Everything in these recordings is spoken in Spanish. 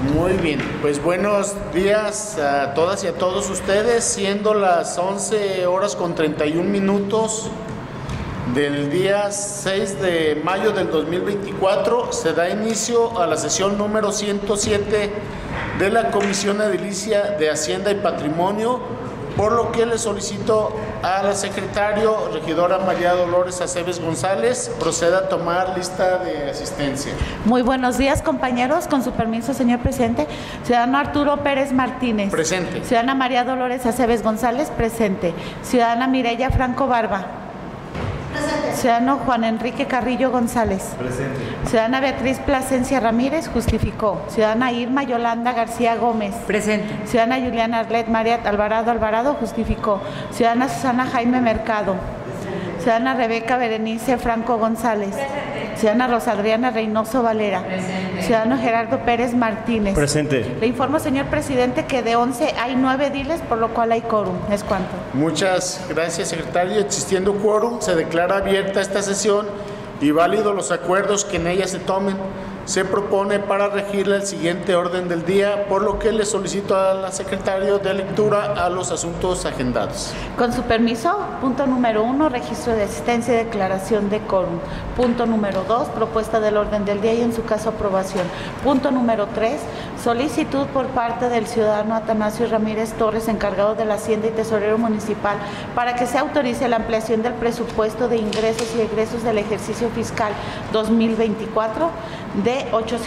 Muy bien, pues buenos días a todas y a todos ustedes, siendo las 11 horas con 31 minutos del día 6 de mayo del 2024, se da inicio a la sesión número 107 de la Comisión Edilicia de Hacienda y Patrimonio, por lo que le solicito a la secretaria, regidora María Dolores Aceves González, proceda a tomar lista de asistencia. Muy buenos días, compañeros. Con su permiso, señor presidente. Ciudadano Arturo Pérez Martínez. Presente. Ciudadana María Dolores Aceves González. Presente. Ciudadana Mireya Franco Barba. Presente. Ciudadano Juan Enrique Carrillo González. Presente. Ciudadana Beatriz Plasencia Ramírez. Justificó. Ciudadana Irma Yolanda García Gómez. Presente. Ciudadana Juliana Arlet María Alvarado. Justificó. Ciudadana Susana Jaime Mercado. Ciudadana Rebeca Berenice Franco González. Presente. Ciudadana Rosa Adriana Reynoso Valera. Presente. Ciudadano Gerardo Pérez Martínez. Presente. Le informo, señor presidente, que de 11 hay 9 ediles, por lo cual hay quórum. ¿Es cuánto? Muchas gracias, secretario. Existiendo quórum, se declara abierta esta sesión y válidos los acuerdos que en ella se tomen. Se propone para regirle el siguiente orden del día, por lo que le solicito a la secretaria de lectura a los asuntos agendados. Con su permiso, punto número 1, registro de asistencia y declaración de quórum. Punto número 2, propuesta del orden del día y en su caso aprobación. Punto número 3, solicitud por parte del ciudadano Atanasio Ramírez Torres, encargado de la Hacienda y Tesorero Municipal, para que se autorice la ampliación del presupuesto de ingresos y egresos del ejercicio fiscal 2024 de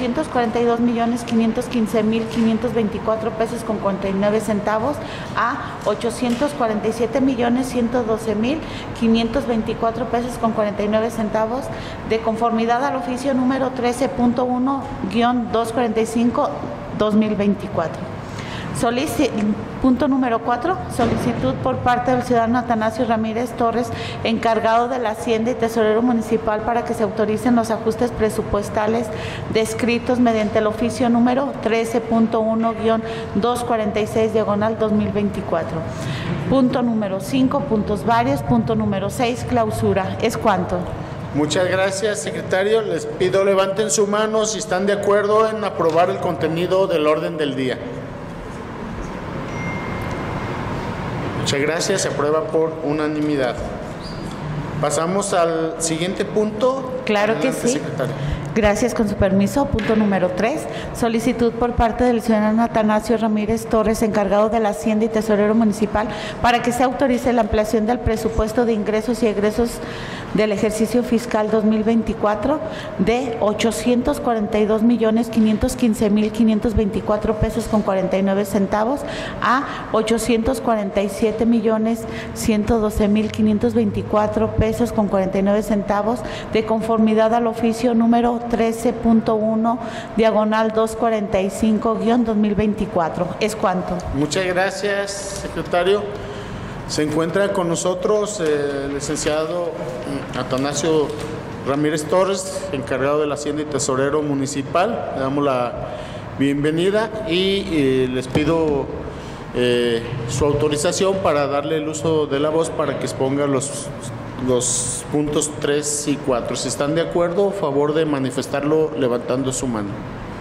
842,515,524 pesos con 49 centavos a 847,112,524 pesos con 49 centavos, de conformidad al oficio número 13.1-245-2024. Punto número 4, solicitud por parte del ciudadano Atanasio Ramírez Torres, encargado de la Hacienda y Tesorero Municipal, para que se autoricen los ajustes presupuestales descritos mediante el oficio número 13.1-246/2024. Punto número 5, puntos varios. Punto número 6, clausura. ¿Es cuánto? Muchas gracias, secretario. Les pido levanten su mano si están de acuerdo en aprobar el contenido del orden del día. Muchas gracias, se aprueba por unanimidad. Pasamos al siguiente punto. Claro que Adelante, sí. secretario. Gracias, con su permiso. Punto número 3, solicitud por parte del ciudadano Atanasio Ramírez Torres, encargado de la Hacienda y Tesorero Municipal, para que se autorice la ampliación del presupuesto de ingresos y egresos del ejercicio fiscal 2024 de 842,515,524 pesos con 49 centavos a 847,112,524 pesos con 49 centavos, de conformidad al oficio número 13.1-245-2024. ¿Es cuánto? Muchas gracias, secretario. Se encuentra con nosotros el licenciado Atanasio Ramírez Torres, encargado de la Hacienda y Tesorero Municipal. Le damos la bienvenida y les pido su autorización para darle el uso de la voz para que exponga los puntos 3 y 4. Si están de acuerdo, favor de manifestarlo levantando su mano.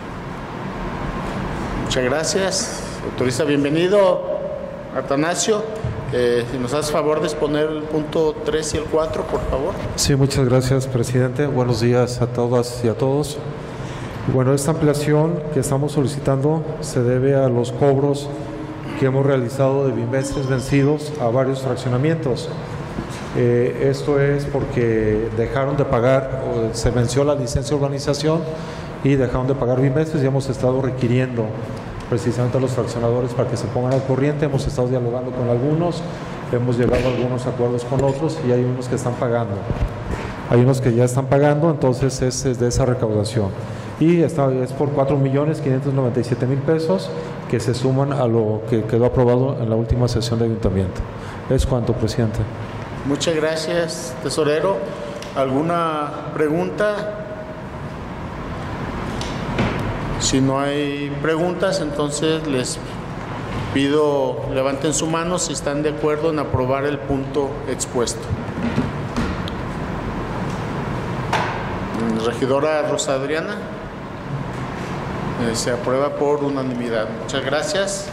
Muchas gracias. Autoriza, bienvenido, Atanasio. Si nos haces favor de exponer el punto 3 y el 4, por favor. Sí, muchas gracias, presidente. Buenos días a todas y a todos. Bueno, esta ampliación que estamos solicitando se debe a los cobros que hemos realizado de bimestres vencidos a varios fraccionamientos. Esto es porque dejaron de pagar, o se venció la licencia de urbanización y dejaron de pagar bimestres, y hemos estado requiriendo precisamente a los fraccionadores para que se pongan al corriente. Hemos estado dialogando con algunos, hemos llegado a algunos acuerdos con otros y hay unos que están pagando. Hay unos que ya están pagando, entonces es de esa recaudación. Y esta es por 4,597,000 pesos que se suman a lo que quedó aprobado en la última sesión de ayuntamiento. ¿Es cuánto, presidente? Muchas gracias, tesorero. ¿Alguna pregunta? Si no hay preguntas, entonces les pido levanten su mano si están de acuerdo en aprobar el punto expuesto. Regidora Rosa Adriana. Se aprueba por unanimidad. Muchas gracias.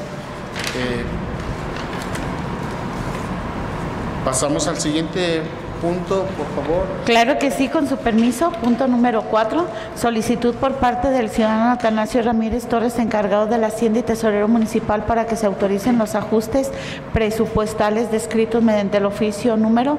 Pasamos al siguiente punto, por favor. Claro que sí, con su permiso. Punto número 4, solicitud por parte del ciudadano Atanasio Ramírez Torres, encargado de la Hacienda y Tesorero Municipal, para que se autoricen los ajustes presupuestales descritos mediante el oficio número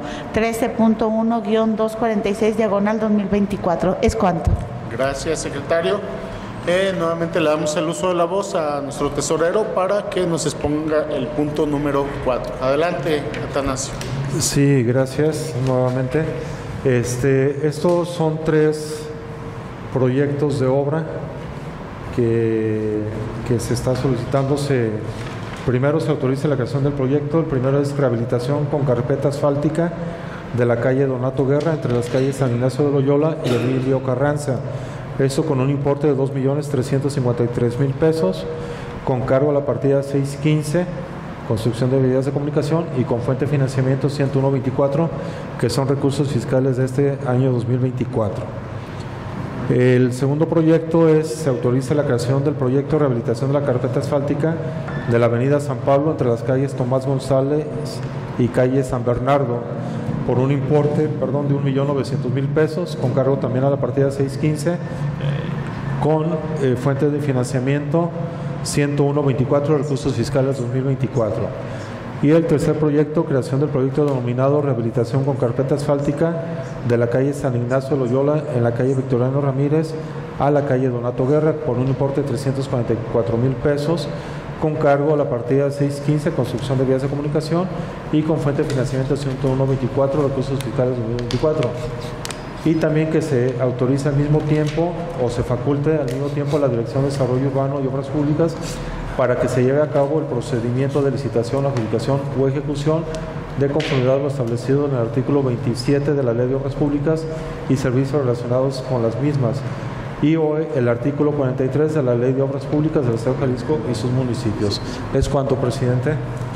13.1-246/2024. ¿Es cuanto? Gracias, secretario. Nuevamente le damos el uso de la voz a nuestro tesorero para que nos exponga el punto número 4. Adelante, Atanasio. Sí, gracias nuevamente. Estos son 3 proyectos de obra que se está solicitando. Primero se autoriza la creación del proyecto. El primero es rehabilitación con carpeta asfáltica de la calle Donato Guerra, entre las calles San Ignacio de Loyola y Emilio Carranza. Esto con un importe de 2.353.000 pesos, con cargo a la partida 615, construcción de vías de comunicación, y con fuente de financiamiento 101.24, que son recursos fiscales de este año 2024. El segundo proyecto se autoriza la creación del proyecto de rehabilitación de la carpeta asfáltica de la avenida San Pablo, entre las calles Tomás González y calle San Bernardo, por un importe, de 1.900.000 pesos, con cargo también a la partida 615, con fuentes de financiamiento 101.24, recursos fiscales 2024. Y el tercer proyecto, creación del proyecto denominado rehabilitación con carpeta asfáltica de la calle San Ignacio de Loyola, en la calle Victoriano Ramírez a la calle Donato Guerra, por un importe de 344.000 pesos, con cargo a la partida 615, construcción de vías de comunicación, y con fuente de financiamiento 101.24, recursos fiscales 2024. Y también que se autorice al mismo tiempo, o se faculte al mismo tiempo, a la Dirección de Desarrollo Urbano y Obras Públicas para que se lleve a cabo el procedimiento de licitación, adjudicación o ejecución de conformidad a lo establecido en el artículo 27 de la Ley de Obras Públicas y servicios relacionados con las mismas, y hoy el artículo 43 de la Ley de Obras Públicas del Estado de Jalisco y sus municipios. Es cuanto, presidente.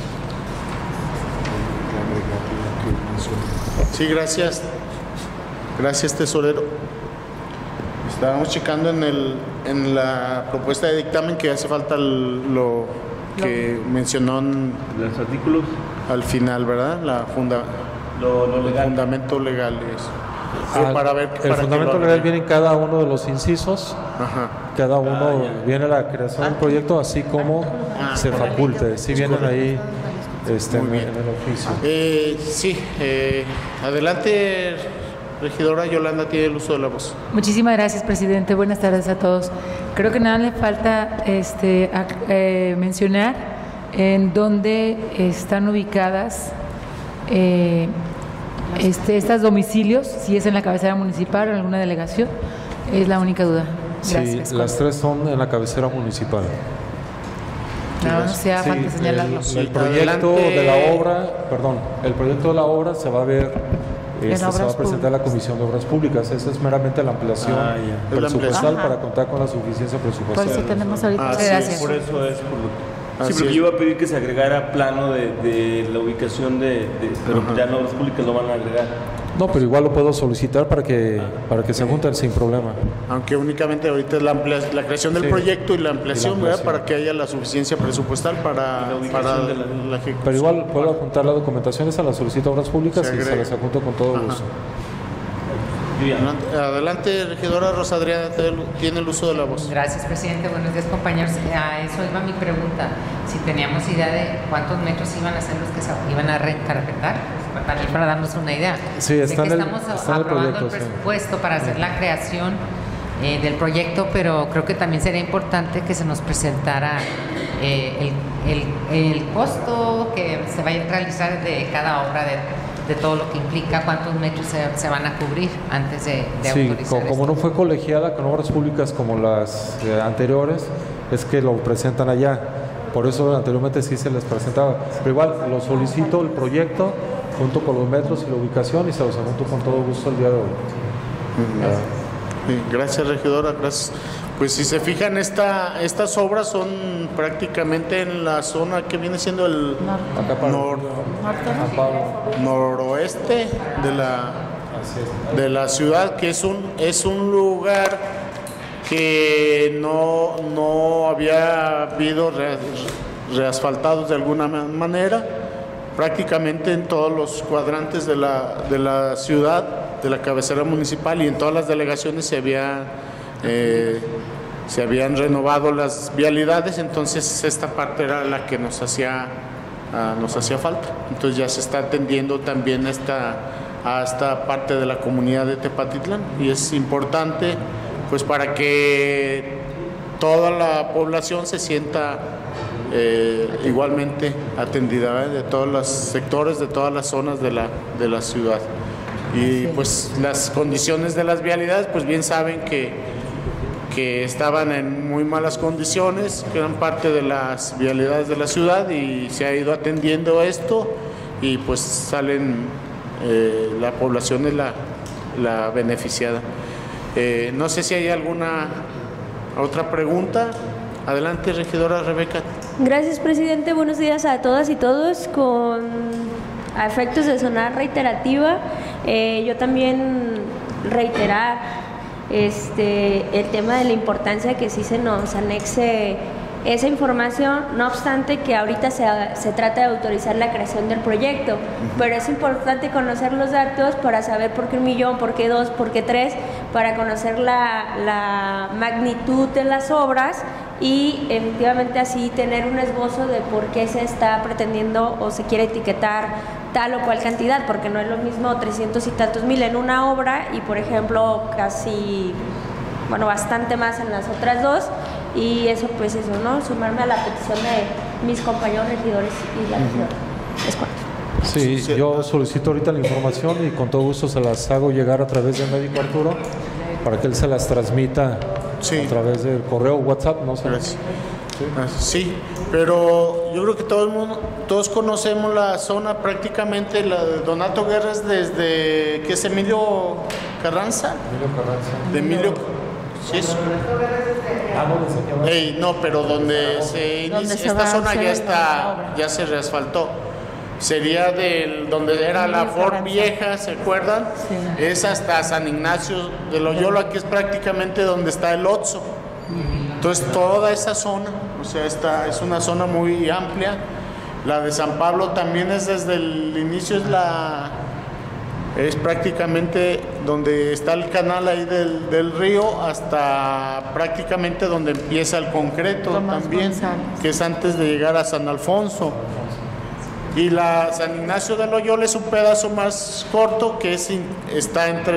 Sí, gracias. Gracias, tesorero. Estábamos checando en la propuesta de dictamen que hace falta lo que mencionó en los artículos al final, ¿verdad? El fundamento legal. El fundamento legal viene en cada uno de los incisos. Ajá. Cada uno viene la creación del proyecto, así como se faculte. Sí vienen ahí en el oficio. Sí, adelante, regidora Yolanda, tiene el uso de la voz. Muchísimas gracias, presidente. Buenas tardes a todos. Creo que nada le falta mencionar en dónde están ubicadas estos domicilios, si es en la cabecera municipal o en alguna delegación. Es la única duda. Gracias. Sí, las 3 son en la cabecera municipal. No sea falta señalarlo. El proyecto de la obra se va a ver, se va a presentar a la Comisión de Obras Públicas. Esa es meramente la ampliación presupuestal para contar con la suficiencia presupuestal. Por eso tenemos ahorita. Gracias. Por eso es sí, porque yo iba a pedir que se agregara plano de la ubicación pero ya no, las públicas lo van a agregar. No, pero igual lo puedo solicitar para que se junten sin problema. Aunque únicamente ahorita es la creación del proyecto y la ampliación, ¿verdad? Para que haya la suficiencia presupuestal para la ejecución. Pero igual puedo adjuntar la documentación, esa la solicito a Obras Públicas y se las adjunto con todo gusto. Adelante, regidora Rosa Adriana, tiene el uso de la voz. Gracias, presidente. Buenos días, compañeros. A eso iba mi pregunta. Si teníamos idea de cuántos metros iban a ser los que se iban a reencarpetar, pues, también para darnos una idea. Sí, está estamos aprobando el presupuesto para hacer la creación del proyecto, pero creo que también sería importante que se nos presentara el costo que se vaya a realizar de cada obra, de todo lo que implica, cuántos metros se van a cubrir antes de autorizar. Sí, como no fue colegiada con Obras Públicas como las anteriores, es que lo presentan allá. Por eso anteriormente sí se les presentaba. Pero igual lo solicito el proyecto junto con los metros y la ubicación y se los adjunto con todo gusto el día de hoy. Gracias, regidora. Gracias. Pues si se fijan, estas obras son prácticamente en la zona que viene siendo el noroeste de la ciudad, que es un lugar que no había habido reasfaltados de alguna manera, prácticamente en todos los cuadrantes de la ciudad, de la cabecera municipal, y en todas las delegaciones se habían renovado las vialidades. Entonces esta parte era la que nos hacía falta. Entonces ya se está atendiendo también a esta parte de la comunidad de Tepatitlán, y es importante pues para que toda la población se sienta igualmente atendida, de todos los sectores, de todas las zonas de la ciudad. Y pues las condiciones de las vialidades, pues bien saben que estaban en muy malas condiciones, que eran parte de las vialidades de la ciudad, y se ha ido atendiendo esto, y pues salen, la población es la beneficiada. No sé si hay alguna otra pregunta. Adelante, regidora Rebeca. Gracias, presidente. Buenos días a todas y todos. A efectos de sonar reiterativa, yo también reiterar el tema de la importancia que sí se nos anexe esa información, no obstante que ahorita se trata de autorizar la creación del proyecto, pero es importante conocer los datos para saber por qué 1 millón, por qué 2, por qué 3, para conocer la magnitud de las obras y efectivamente así tener un esbozo de por qué se está pretendiendo o se quiere etiquetar tal o cual cantidad, porque no es lo mismo 300 y tantos mil en una obra y por ejemplo bastante más en las otras dos. Y eso, pues eso, ¿no? Sumarme a la petición de mis compañeros regidores y la regidora. Es correcto. Sí, yo solicito ahorita la información y con todo gusto se las hago llegar a través del médico Arturo para que él se las transmita a través del correo o WhatsApp, no sé. Gracias. Sí, pero yo creo que todos conocemos la zona prácticamente, la de Donato Guerras, desde que es Emilio Carranza. De Emilio. Sí, eso. No, pero donde se inicia, esta zona ya se reasfaltó. Sería donde era la Ford vieja, ¿se acuerdan? Sí. Es hasta San Ignacio de Loyola, que es prácticamente donde está el Oxxo. Entonces toda esa zona, o sea, es una zona muy amplia. La de San Pablo también es desde el inicio, es prácticamente donde está el canal ahí del río hasta prácticamente donde empieza el concreto también, que es antes de llegar a San Alfonso. Y la San Ignacio de Loyola es un pedazo más corto que está entre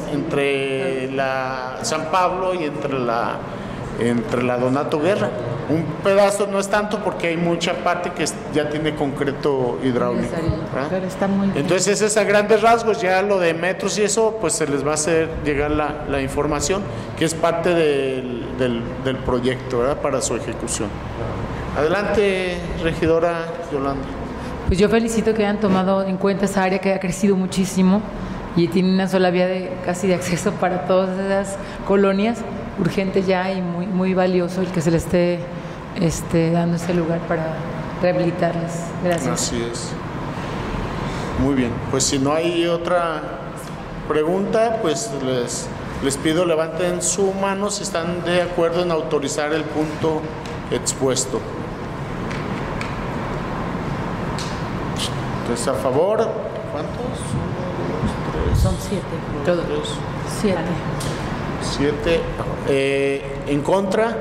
la San Pablo y entre la Donato Guerra. Un pedazo no es tanto porque hay mucha parte que ya tiene concreto hidráulico. Pero está muy bien. Entonces ese es a grandes rasgos, ya lo de metros y eso, pues se les va a hacer llegar la información, que es parte del proyecto, ¿verdad? Para su ejecución. Adelante, regidora Yolanda. Pues yo felicito que hayan tomado en cuenta esa área que ha crecido muchísimo y tiene una sola vía casi de acceso para todas esas colonias. Urgente ya y muy, muy valioso el que se le esté dando ese lugar para rehabilitarles. Gracias. Así es. Muy bien, pues si no hay otra pregunta, pues les pido levanten su mano si están de acuerdo en autorizar el punto expuesto. Entonces, a favor, ¿cuántos? 1, 2, 3. Son 7. Todos. 7. 7. ¿En contra?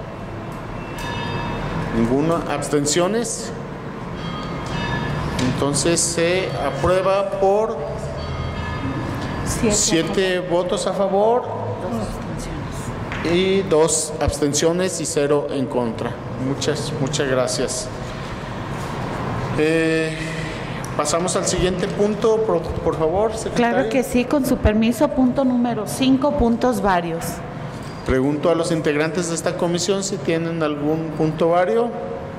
Ninguna. ¿Abstenciones? Entonces se aprueba por 7 votos a favor, 2 abstenciones y 0 en contra. Muchas gracias. Pasamos al siguiente punto, por favor, secretaria. Claro que sí, con su permiso, punto número 5, puntos varios. Pregunto a los integrantes de esta comisión si tienen algún punto vario.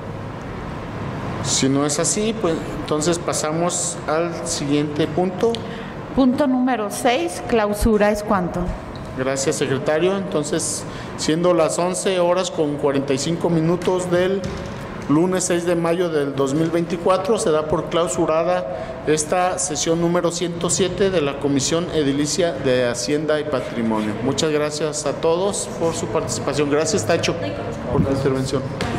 Si no es así, pues entonces pasamos al siguiente punto. Punto número 6, clausura, ¿es cuánto? Gracias, secretario. Entonces, siendo las 11 horas con 45 minutos del lunes 6 de mayo del 2024. Se da por clausurada esta sesión número 107 de la Comisión Edilicia de Hacienda y Patrimonio. Muchas gracias a todos por su participación. Gracias, Tacho, por tu intervención.